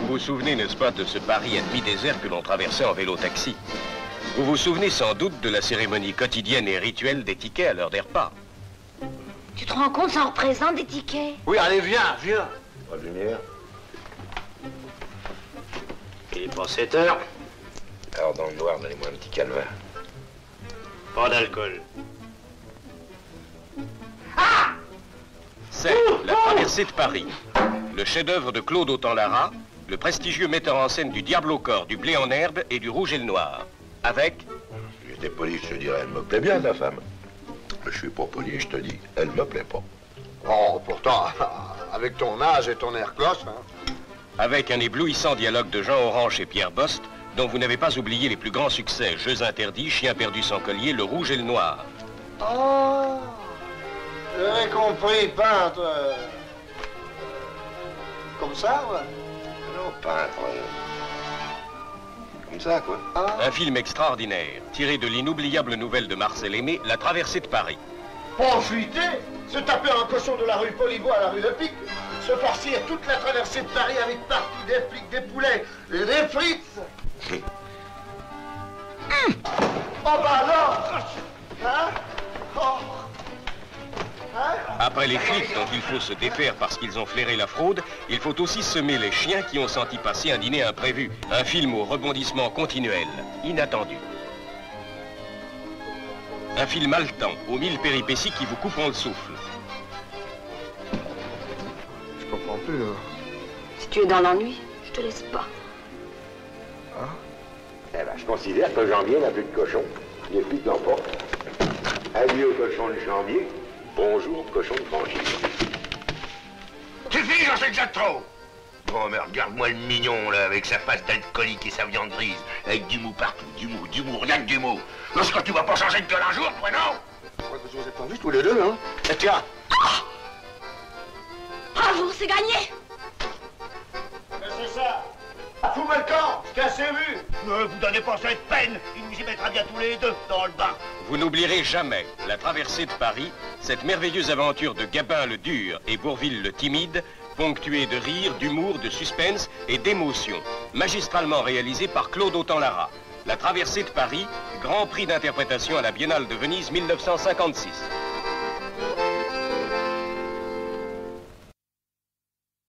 Vous vous souvenez, n'est-ce pas, de ce Paris à demi-désert que l'on traversait en vélo-taxi? Vous vous souvenez sans doute de la cérémonie quotidienne et rituelle des tickets à l'heure des repas? Tu te rends compte, ça en représente des tickets? Oui, allez, viens, viens. Pas de lumière. Il est pas 7 heures. Alors, dans le noir, donnez-moi un petit calvaire. Pas d'alcool. C'est La traversée de Paris, le chef-d'œuvre de Claude Autant-Lara, le prestigieux metteur en scène du Diable au corps, du Blé en herbe et du Rouge et le Noir. Avec... Si j'étais poli, je te dirais, elle me plaît bien, ta femme. Mais je suis pas poli, je te dis, elle me plaît pas. Oh, pourtant, avec ton âge et ton air cloche, hein. Avec un éblouissant dialogue de Jean Orange et Pierre Bost, dont vous n'avez pas oublié les plus grands succès, Jeux interdits, Chien perdu sans collier, Le Rouge et le Noir. Oh, j'aurais compris, peintre. Comme ça, ouais. Non, peintre. Comme ça, quoi. Ah. Un film extraordinaire, tiré de l'inoubliable nouvelle de Marcel Aimé, La traversée de Paris. Profiter, se taper un cochon de la rue Poliveau à la rue de Pic, se farcir toute la traversée de Paris avec partout des flics, des poulets et des frites. Oh bah alors, hein? Oh. Hein? Après les flics dont il faut se défaire parce qu'ils ont flairé la fraude, il faut aussi semer les chiens qui ont senti passer un dîner imprévu. Un film au rebondissement continuel, inattendu. Un film haletant, aux 1000 péripéties qui vous couperont le souffle. Je comprends plus, là. Si tu es dans l'ennui, je te laisse pas. Hein? Eh ben, je considère que Janvier n'a plus de cochon. Il est plus de l'emporte. Adieu au cochon de Janvier. Bonjour, cochon de franchise. Suffit, j'en sais déjà trop. Oh, mais regarde-moi le mignon, là, avec sa face d'alcoolique et sa viande grise. Avec du mou partout, du mou, rien que du mou. Lorsque tu vas pas changer de gueule un jour, toi, non? Ouais, vous n'avez pas vu tous les deux, hein? Et tiens. Bravo, c'est gagné! C'est ça. Foutez le camp, je t'ai assez vu. Ne vous donnez pas cette peine. Il nous y mettra bien tous les deux dans le bain. Vous n'oublierez jamais La traversée de Paris, cette merveilleuse aventure de Gabin le dur et Bourvil le timide, ponctuée de rire, d'humour, de suspense et d'émotion, magistralement réalisée par Claude Autant-Lara. La traversée de Paris, grand prix d'interprétation à la Biennale de Venise 1956.